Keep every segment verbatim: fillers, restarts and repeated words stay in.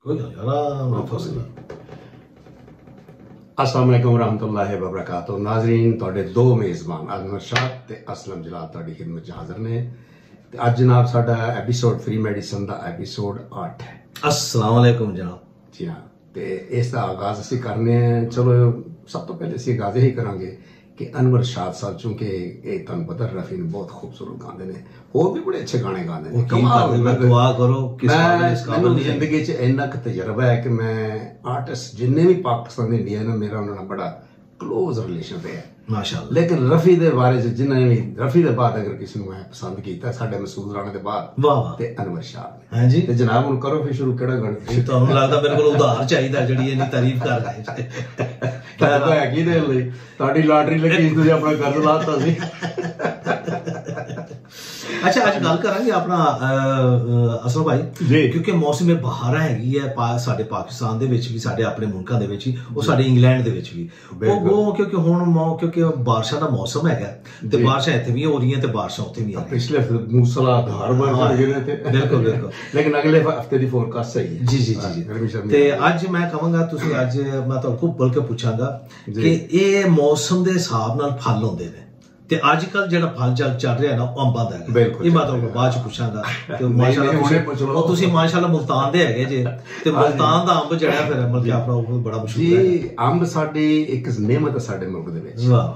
अस्सलाम वालेकुम रहमतुल्लाहि व बरकातुहू। नाज़रीन, तुहाडे दो मेज़बान अजमत शाह ते असलम जलाल तुहाडी खिदमत च हाज़र ने। ते अज जनाब साडा एपीसोड फ्री मेडिसन दा एपीसोड आठ है। अस्सलाम वालेकुम जनाब। जी हाँ, ते इसका आगाज असीं करने हैं। चलो सब तो पहले असीं आगाज यही करांगे कि अनवर शाद साहब, चूंकि ये तुहानूं पता रफी ने बहुत खूबसूरत गांदे ने, होर भी बड़े अच्छे गाने गांदे ने। कमाल, दुआ करो किस मैनूं जिंदगी च इन्ना क तजर्बा है कि मैं आर्टिस्ट जिन्ने भी पाकिस्तान इंडिया ना, मेरा उन्हां नाल बड़ा क्लोज रिलेशन रहा है माशाअल्लाह। लेकिन रफी दे बारे च जिन्हें भी रफी दे बाद अगर किसी ने पसंद किया साडे मसूद राणा दे बाद, वाह वाह, ते अनवर शाह ने। हां जी, ते जनाब हुण करो फिर शुरू। केड़ा गाना तुहानूं लगदा मेरे कोल उधार चाहिदा जिहड़ी इन्नी तारीफ कर रहे तो है कि दे लई तुहाडी लॉटरी लगी, तुसीं अपना कर्ज लाता सी। अच्छा, अज गल करांगे अपना असलम भाई जी, क्योंकि मौसम बहार हैगी है साडे पाकिस्तान दे विच भी, साडे अपने मुल्कां दे विच भी, और साडे इंग्लैंड दे विच भी। वो क्योंकि हुण क्योंकि बारिशां दा मौसम हैगा ते बारिशां इत्थे भी हो रही ते बारिशां उत्थे भी आ रही। पिछले मूसलाधार बारिश हो गई थे, बिल्कुल बिल्कुल, लेकिन अगले हफ्ते दी फोरकास्ट सही है। जी जी जी जी। ते अज मैं कहांगा, तुसीं अज मैं तुहानूं खूब बल्कि पुछांगा कि इह मौसम दे हिसाब नाल फल हुंदे ने, ते अजकल जेड़ा फल चल चल रहा है ना, वो अंबां दा है। ये मैं तुहानूं बाद च पुछांगा। ते माशाअल्लाह तुसीं माशाअल्लाह मुल्तान दे हैगे जे, ते मुल्तान दा अंब जेड़ा फिर मतलब कि अपना बड़ा मशहूर है जी। अंब साडी एक नेमत है साडे मुल्क दे विच। वाह,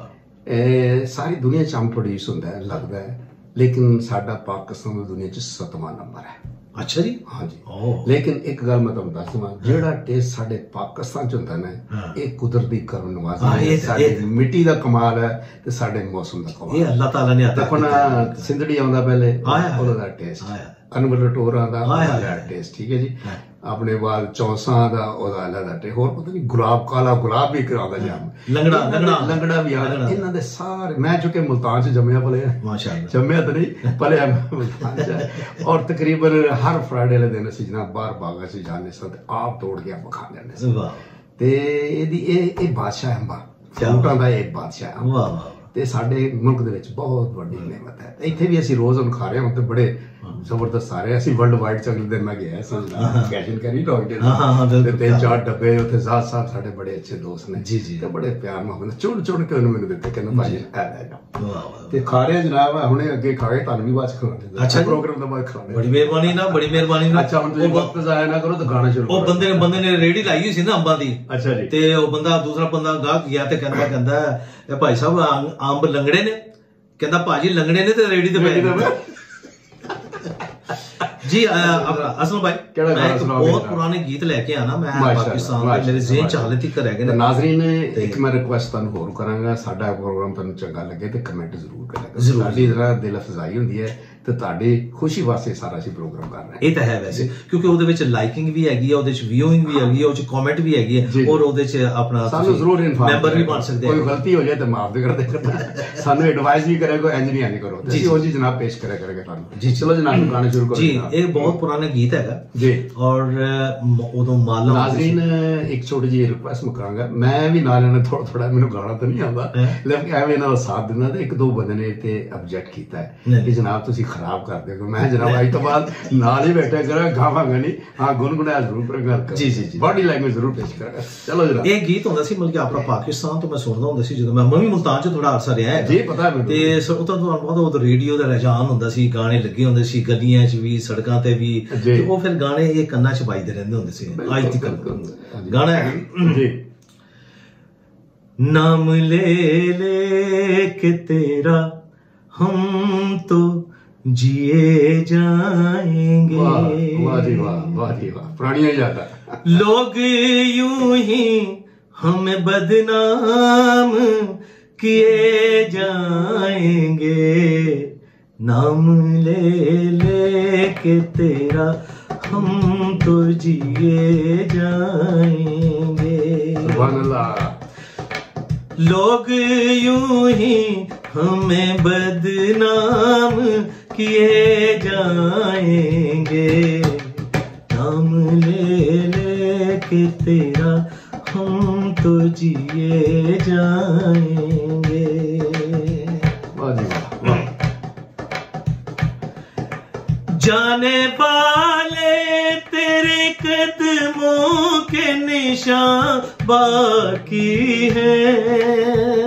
सारी दुनिया च अंब प्रोड्यूस हुंदा है लगदा है, लेकिन साडा पाकिस्तान दुनिया च सतवां नंबर है। अच्छा जी। हाँ जी। लेकिन एक गल मैं तुहानूं दस दवां, जेड़ा टेस्ट साडे पाकिस्तान च हुंदा ना, ये कुदरती करम नवाज़ी है, साडी मिट्टी दा कमाल है ते साडे मौसम दा कमाल। ये अल्लाह ताला ने अता देखो ना, सिंधड़ी आउंदा पहले ओदा टेस्ट, अनवर टोरा दा ओदा टेस्ट, ठीक है जी। अपने बाद चौंसा दा ओदा अलग टेस्ट, होर पता नहीं गुलाब काला गुलाब भी करांदा जाम, लंगड़ा लंगड़ा लंगड़ा भी आ। इन्हां दे सारे, मैं चुके मुल्तान च जम्मिया पले माशाअल्लाह, जम्मिया तो नहीं पले मुल्तान च, और तकरीबन हर फ्राइडे वाले दिन असीं जनाब बाहर बागा च जाने सन, आप तोड़ के आप खाने ने। ते एदी ए ए बादशाह अंबा, फ्रूटां दा ए बादशाह। वाह वाह। ते साडे मुल्क दे विच बहुत वड्डी नेमत है। इत्थे भी असीं रोज हुण खा रहे हां, ते बड़े जबरदस्त आ रहे। असीं वर्ल्ड वाइड च अगले दिन मैं गया सी कैशन करी डॉक्टर, ते तीन चार डब्बे उत्थे ज़ाद साहब साडे बड़े अच्छे दोस्त ने जी जी, ते बड़े प्यार मोहब्बत चुन चुन के उन्होंने मैनूं दित्ते, कहंदे भाई ए ले जाओ। ते खा रहे जनाब, हुणे अगे खा के तुहानूं भी बाद च खवाने। अच्छा, प्रोग्राम दा बाद खवाने। बड़ी मेहरबानी ना, बड़ी मेहरबानी ना। अच्छा, हुण तुसीं वक्त ज़ाया ना करो ते गाना शुरू। ओ बंदे ने बंदे ने रेडी लाई हुई सी ना अंबां दी। अच्छा जी। ते ओ बंदा दूसरा बंदा गाहक गया ते कहंदा कहंदा ए भाई साहब अंब लंगड़े ने, कहंदा भाजी लंगड़े ने ते रेडी ते पै जी। असलम भाई, मैं एक बहुत पुराने गीत लेके आना, मैं पाकिस्तान दे मेरे ज़हन च हाले तक रह गए ने। नाज़रीन, एक मैं रिक्वेस्ट तुहानूं होर करांगा, साडा प्रोग्राम तुहानूं चंगा लगे ते कमेंट जरूर करेगा। साडी जरा दिल अफजाई हुंदी है ते तुहाडी खुशी वास्ते सारा असीं प्रोग्राम कर रहे हैं। ये तो है वैसे, क्योंकि ਉਹਦੇ ਵਿੱਚ ਲਾਈਕਿੰਗ ਵੀ ਹੈਗੀ ਹੈ, ਉਹਦੇ ਵਿੱਚ ਵਿਊਇੰਗ ਵੀ ਹੈਗੀ ਹੈ, ਉਹ ਚ ਕਮੈਂਟ ਵੀ ਹੈਗੀ ਹੈ, ਔਰ ਉਹਦੇ ਚ ਆਪਣਾ ਸਾਨੂੰ ਜ਼ਰੂਰ ਇਨਫਾਰਮ ਮੈਂਬਰ ਵੀ ਬਣ ਸਕਦੇ ਹੋ। ਕੋਈ ਗਲਤੀ ਹੋ ਜਾਏ ਤਾਂ ਮਾਫ ਵੀ ਕਰ ਦੇ, ਸਾਨੂੰ ਐਡਵਾਈਸ ਵੀ ਕਰੇ, ਕੋਈ ਇੰਜ ਨਹੀਂ ਇੰਜ ਕਰੋ ਜੀ, ਉਹ ਜੀ ਜਨਾਬ ਪੇਸ਼ ਕਰਿਆ ਕਰੇਗਾ ਤੁਹਾਨੂੰ ਜੀ। ਚਲੋ ਜਨਾਬ ਗਾਣੇ ਸ਼ੁਰੂ ਕਰੋ ਜੀ। ਇਹ ਬਹੁਤ ਪੁਰਾਣਾ ਗੀਤ ਹੈਗਾ ਜੀ, ਔਰ ਉਦੋਂ ਮਾਲਮ। ਨਾਜ਼ਰੀਨ, ਇੱਕ ਛੋਟੀ ਜਿਹੀ ਰਿਕੁਐਸਟ ਮੈਂ ਕਰਾਂਗਾ, ਮੈਂ ਵੀ ਨਾਲ ਇਹਨਾਂ ਥੋੜਾ ਥੋੜਾ, ਮੈਨੂੰ ਗਾਣਾ ਤਾਂ ਨਹੀਂ ਆਉਂਦਾ, ਲੇਕਿਨ ਐਵੇਂ ਨਾਲ ਸਾਥ ਦਿੰਦਾ। ਤੇ ਇੱਕ ਦੋ ਬੰਦੇ ਨੇ ਤੇ ਆਬਜੈਕਟ ਕੀਤਾ ਹੈ ਕਿ ਜਨਾਬ ਤੁਸੀਂ ਖਰਾਬ ਕਰਦੇ ਹੋ। मैं जनाब आज तो बाद नाल ही बैठा करा, गावांगा नहीं, हाँ गुनगुनाया जरूर करेंगा जी जी जी, बॉडी लैंग्वेज जरूर पेश करेगा। चलो जनाब, ये गीत होंदा सी मतलब कि अपना पाकिस्तान तो मैं सुनदा हुंदा सी, ਜਦੋਂ मैं मैं भी मुल्तान च थोड़ा अरसा रहा है जी, पता है ते उतो तो बहुत रेडियो दा रुझान हुंदा सी, गाने लगे हुंदे सी गलियां च भी, सड़कां ते भी, ते वो फिर गाने ये कन्ना च बजदे रहंदे हुंदे सी। आज तक गाना है जी, नाम ले ले के तेरा हम तो जिए जाएंगे। वाह जी वाह, वाह जी वाह, पुरानी याद है। लोग यूं ही हमें बदनाम किए जाएंगे, नाम ले ले के तेरा हम तो जिए जाएंगे। सुभान अल्लाह। लोग यूं ही हमें बदनाम किए जाएंगे, नाम ले ले के तेरा हम तो जिए जाएंगे। जाने वाले तेरे कदमों कदमों के निशान बाकी हैं,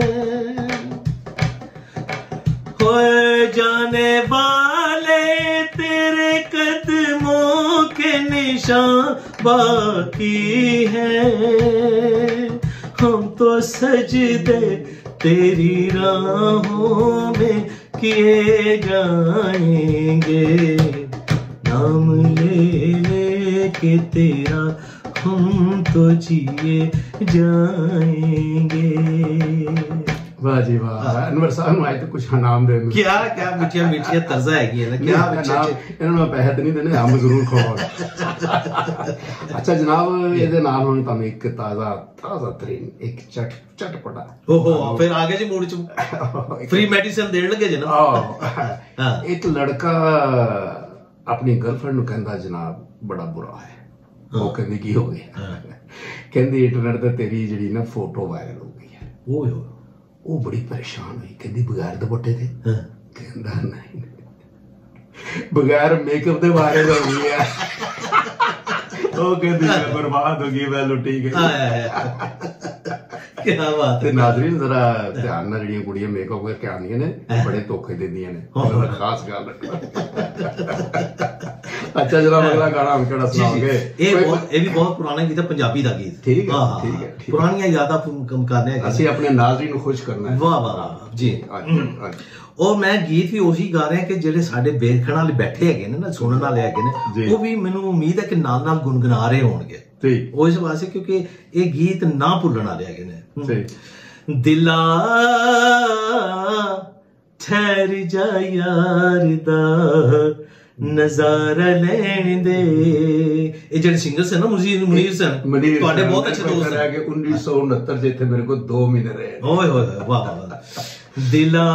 होए जाने वाले तेरे कदमों के निशान बाकी हैं, हम तो सजदे तेरी राहों में किए जाएंगे, नाम ले ले के तेरा हम तो जिए जाएंगे। वाह जी वाह, अनवर साहब आज तो कुछ नाम दे, क्या क्या मिठिया मिठिया तर्जा है ना, क्या इन्होंने पैसे तो नहीं देने, हम जरूर खवाओगे। अच्छा जनाब, ये नाल हुण तुहानूं एक ताजा ताजा तरीन एक चट चटपटा, ओहो फिर आगे जी मूड च फ्री मेडिसिन देण लगे जी ना। हां, एक लड़का अपनी गर्लफ्रेंड नूं कहंदा जनाब बड़ा बुरा है, वो कहंदी की हो गया, कहंदी इंटरनेट ते तेरी जिहड़ी ना फोटो वायरल हो गई है। ओए वो बड़ी परेशान हुई, कहती बगैर दुपट्टे थे, कहता नहीं बगैर मेकअप के वायरल हो गई है, वो कहती मैं बर्बाद हो गई, मैं लुटी गई। क्या बात है। नाज़रीन जरा ध्यान नाल जिहड़ियां कुड़ियां मेकअप करके आंदियां ने बड़े धोखे दिंदियां ने, ओह खास गल रखना। अच्छा जनाब, अगला गाना हम केड़ा सुनाओगे? ये बहुत ये भी बहुत पुराना गीत है, पंजाबी दा गीत। ठीक है ठीक है, पुरानियां यादां कम करने हैं, असि अपने नाज़रीन को खुश करना है। वाह वाह जी। और मैं गीत भी ਉਹੀ ਗਾ ਰਿਹਾ ਕਿ ਜਿਹੜੇ ਸਾਡੇ ਵੇਖਣ ਵਾਲੇ ਬੈਠੇ ਹੈਗੇ ਨੇ ਨਾ, ਸੁਣਨ ਵਾਲੇ ਹੈਗੇ ਨੇ, ਉਹ ਵੀ ਮੈਨੂੰ ਉਮੀਦ ਹੈ ਕਿ ਨਾਲ ਨਾਲ ਗੁੰਗਣਾ ਰਹੇ ਹੋਣਗੇ। ਠੀਕ, ਉਸ ਵਾਸਤੇ ਕਿਉਂਕਿ ਇਹ ਗੀਤ ਨਾ ਭੁੱਲਣ ਵਾਲੇ ਹੈਗੇ ਨੇ। ਦਿਲਾ ਠਹਿਰ ਜਾ ਯਾਰ ਦਾ ਨਜ਼ਾਰਾ ਲੈਣ ਦੇ, ਇਹ ਜਿਹੜੇ ਸਿੰਗਰ ਸਨ ਨਾ ਮੁਨੀਰ ਮੁਨੀਰ ਸਨ, ਤੁਹਾਡੇ ਬਹੁਤ ਅੱਛੇ ਦੋਸਤ ਹੈ ਕਿ उन्नीस सौ उनहत्तर ਚ ਇੱਥੇ ਮੇਰੇ ਕੋਲ दो ਮਹੀਨੇ ਰਹੇ। ਓਏ ਹੋਏ ਵਾਹ ਵਾਹ। ਦਿਲਾ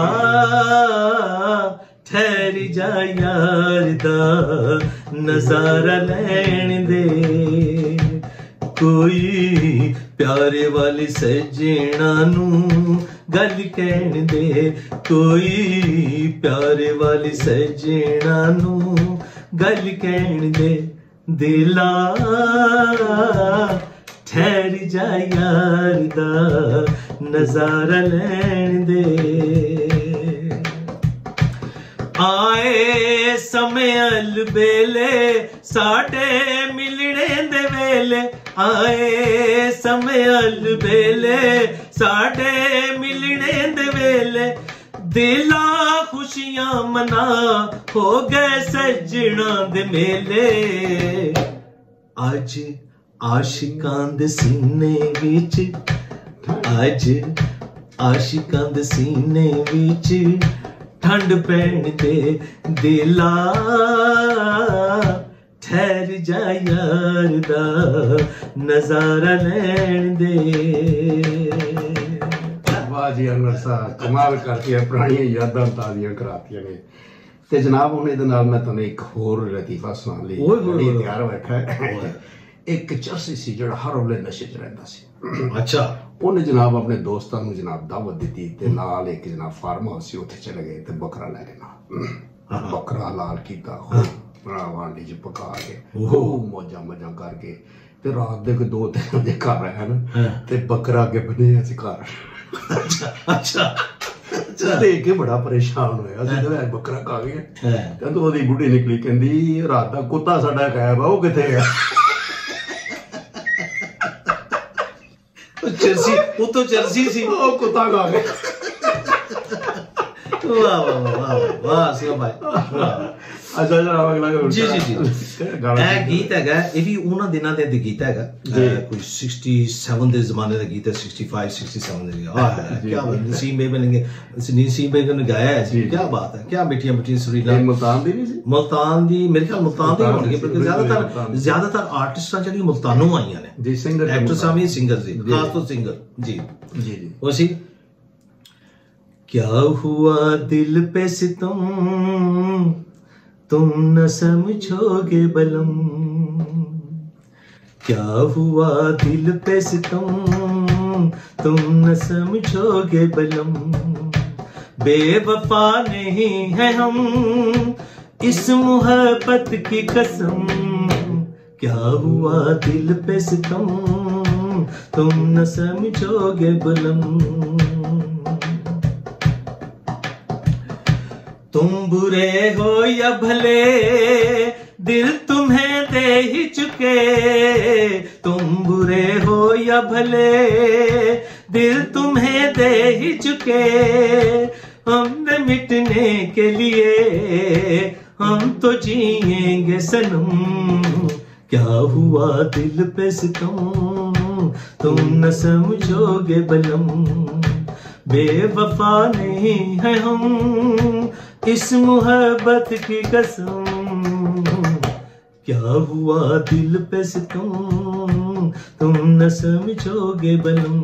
ਠਹਿਰ ਜਾ ਯਾਰ ਦਾ ਨਜ਼ਾਰਾ ਲੈਣ ਦੇ, ਕੋਈ ਪਿਆਰੇ ਵਾਲੀ ਸੱਜਣਾ ਨੂੰ ਗੱਲ ਕਹਿਣ ਦੇ, ਕੋਈ ਪਿਆਰੇ ਵਾਲੀ ਸੱਜਣਾ ਨੂੰ ਗੱਲ ਕਹਿਣ ਦੇ, ਦਿਲਾ ਠਹਿਰ ਜਾ ਯਾਰ ਦਾ ਨਜ਼ਾਰਾ ਲੈਣ ਦੇ। ਆਏ ਸਮੇਂ ਅਲਬੇਲੇ ਸਾਡੇ ਮਿਲਣੇ ਦੇ ਵੇਲੇ, ਆਏ ਸਮੇਂ ਅਲਬੇਲੇ ਸਾਡੇ ਮਿਲਣੇ ਦੇ ਵੇਲੇ, ਦਿਲਾਂ ਖੁਸ਼ੀਆਂ ਮਨਾ ਹੋ ਗਏ ਸੱਜਣਾ ਦੇ ਮੇਲੇ, ਅੱਜ ਆਸ਼ਿਕਾਂ ਦੇ ਸੀਨੇ ਵਿੱਚ, ਅੱਜ ਆਸ਼ਿਕਾਂ ਦੇ ਸੀਨੇ ਵਿੱਚ ਠੰਡ ਪੈਣ ਦੇ, ਦਿਲਾ ਠਹਿਰ ਜਾ ਯਾਰ ਦਾ ਨਜ਼ਾਰਾ ਲੈਣ ਦੇ। वाह जी अनवर साहब, कमाल करती है, पुरानियां यादां ताज़ियां करातियां ने। ते जनाब हुण इहदे नाल मैं तुहानूं एक होर लतीफा सुणाउण लई तैयार बैठा है। एक चरसी सी जिहड़ा हर वेले नशे च रहिंदा सी। अच्छा, उन्हें जनाब अपने दोस्तां नूं जनाब दावत दित्ती ते नाल एक जनाब फार्म हाउस सी, उत्थे चले गए ते बकरा लै गए नाल। बकरा लाल कीता, हांडी च पका के खूब मौजां मौजां करके ते रात दे दो तीन बजे घर आया ना ते बकरा अगे बन्नेआ सी घर। अच्छा अच्छा, देख के बड़ा परेशान होया, असीं ते बकरा खा गए। कहंदा ओदी बुढ़ी निकली, कहंदी रात दा कुत्ता साडा गायब आ, ओह कित्थे गया? चरसी, वो तो चरसी सी, ओ कुत्ता खा गया। वाह वाह वाह वाह असलम भाई। अच्छा जनाब अगला जी जी जी ਇਹ ਗੀਤ ਹੈਗਾ, ਇਹ ਵੀ ਉਹਨਾਂ ਦਿਨਾਂ ਦੇ ਗੀਤ ਹੈਗਾ, ਕੋਈ सड़सठ ਦੇ ਜ਼ਮਾਨੇ ਦਾ ਗੀਤ ਹੈ, पैंसठ सड़सठ ਦੇ। ਆਹ ਕੀ ਬਾਤ, ਨਸੀਮ ਬੇਗਮ ਨੇ ਨਸੀਮ ਬੇਗਮ ਨੇ ਗਾਇਆ ਹੈ ਜੀ। ਕੀ ਬਾਤ ਹੈ, ਕੀ ਮਿੱਠੀਆਂ ਮਿੱਠੀਆਂ ਸੁਰੀਲਾ। ਮੁਲਤਾਨ ਦੀ ਨਹੀਂ ਸੀ? ਮੁਲਤਾਨ ਦੀ ਮੇਰੇ ਖਿਆਲ ਮੁਲਤਾਨ ਦੇ ਹੋਣਗੇ, ਕਿਉਂਕਿ ਜ਼ਿਆਦਾਤਰ ਜ਼ਿਆਦਾਤਰ ਆਰਟਿਸਟਾਂ ਜਿਹੜੀਆਂ ਮੁਲਤਾਨੋਂ ਆਈਆਂ ਨੇ ਜੀ, ਸਿੰਗਰ ਐਕਟਰਸਾਂ ਵੀ ਸਿੰਗਰ ਸੀ, ਖਾਸ ਤੋਂ ਸਿੰਗਰ ਜੀ ਜੀ ਜੀ। ਉਹ ਸੀ क्या हुआ दिल पे सितम तुम न समझोगे बलम, क्या हुआ दिल पे सितम तुम न समझोगे बलम, बेवफा नहीं है हम इस मोहब्बत की कसम, क्या हुआ दिल पे सितम तुम न समझोगे बलम, तुम बुरे हो या भले दिल तुम्हें दे ही चुके, तुम बुरे हो या भले दिल तुम्हें दे ही चुके, हमने मिटने के लिए हम तो जिएंगे सनम, क्या हुआ दिल पे सितम तुम न समझोगे बलम, बेवफा नहीं है हम इस मोहब्बत की कसम, क्या हुआ दिल पे सितम तुम न समझोगे बलम।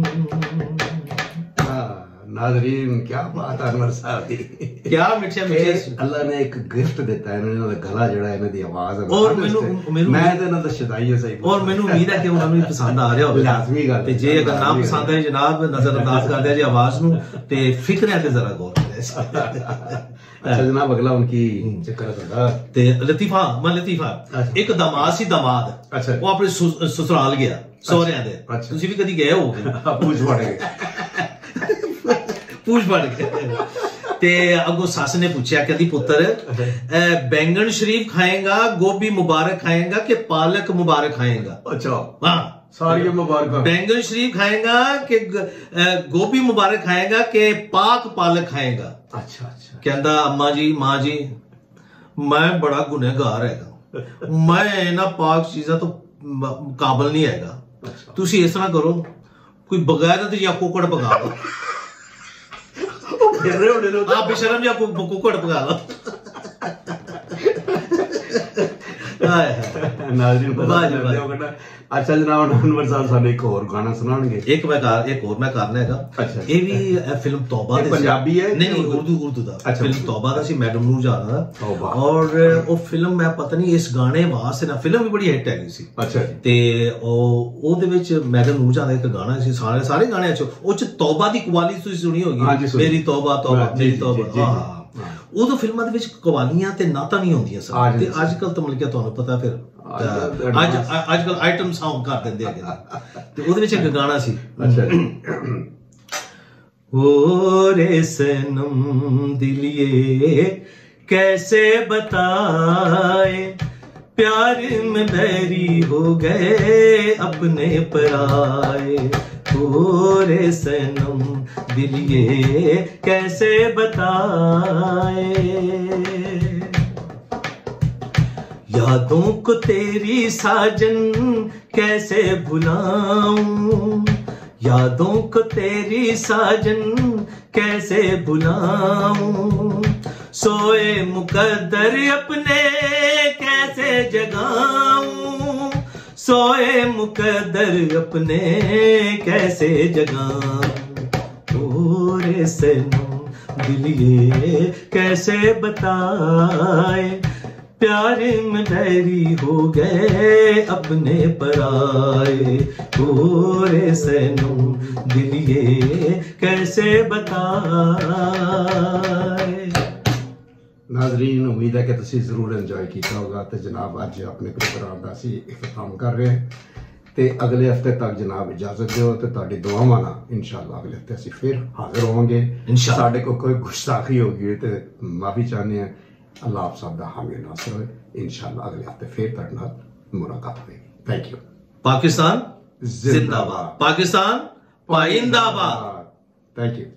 नाज़रीन क्या बात है अनवर साहब दी, क्या मिठे मिठे अल्लाह ने एक गिफ्ट दिता है इन्होंने गला जड़ा इन्हां दी आवाज है और मैनू मैनू मैं ते इन्हां दा शदाई सही और मैनू उम्मीद है कि उन्हां नू पसंद आ रहा होगा लाजमी गल ते जे अगर ना पसंद है जनाब नजरअंदाज कर दिया जी आवाज नू ते फिक्र ते जरा गौर करें। अच्छा जनाब अगला उनकी चक्कर है ते लतीफा मैं लतीफा एक दामाद सी दामाद अच्छा वो अपने ससुराल गया सौहरियां दे तुसी भी कदी गए होगे पूछ पड़ गए पूछ पड़ गए ते अगो सस ने पूछा कहती पुत्र बैंगन शरीफ खाएगा गोभी मुबारक खाएगा कि पालक मुबारक खाएगा। अच्छा हाँ सारी मुबारक बैंगन शरीफ खाएगा कि गोभी मुबारक खाएगा कि पाक पालक खाएगा। अच्छा अच्छा कहता अम्मा जी माँ जी मैं बड़ा गुनहगार है मैं ना पाक चीजा तो काबल नहीं हैगा तुसी इस तरह करो कोई बगैर या कुकड़ पका लो आप बेशरम या कुकड़ पका लो। अच्छा जनाब अनवर साहब सानू एक और गाना सुनाएंगे एक मैं कार एक और मैं करना है अच्छा ये भी फिल्म तौबा दे पंजाबी है नहीं नहीं उर्दू उर्दू दा अच्छा फिल्म तौबा दा सी मैडम नूर जान दा और वो फिल्म मैं पता नहीं इस गाने वास्ते ना फिल्म भी बड़ी हिट है सी अच्छा ते ओ ओदे विच मैडम नूर जान दा एक गाना सी सारे सारे गाने अच्छे ओ च तौबा दी कवाली तुसी सुनी होगी मेरी तौबा तौबा मेरी तौबा हां उदो फिल्मां दे विच कवालियां ते नातां नहीं होंदियां सन ते अजकल तो मतलब तुहानू पता फिर आज आजकल आइटम सॉन्ग कर देंदे है ते ओदे विच एक गाना सी अच्छा ओ रे सनम दिलिए कैसे बताए प्यार में बैरी हो गए अपने पराए, ओ रे सनम दिलिए कैसे बताए यादों को तेरी साजन कैसे भुलाऊं, यादों को तेरी साजन कैसे भुलाऊं, सोए मुकद्दर अपने कैसे जगाऊं, सोए मुकद्दर अपने कैसे जगाऊं, ओ रे सनम दिलिए कैसे बताए प्यार में बैरी हो गए अपने पराए, ओ रे सनम दिलिए कैसे बताए। नाजरीन उम्मीद है कि तुसी जरूर एंजॉय किया होगा तो जनाब अज अपने प्रोग्राम का असी इख्तिताम कर रहे हैं तो अगले हफ्ते तक जनाब इजाजत दो तो तुहाडी दुआवां नाल इंशाअल्लाह अगले हफ्ते असी फिर हाजिर होवांगे। साडे को कोई गुस्ताखी होगी तो माफी चाहते हैं। अल्लाह आप सब दा हामी नासर होए इंशाअल्लाह अगले हफ्ते फिर तुहाडे नाल मुलाकात होगी। Thank you. पाकिस्तान जिंदाबाद, पाकिस्तान पाइंदाबाद। Thank you.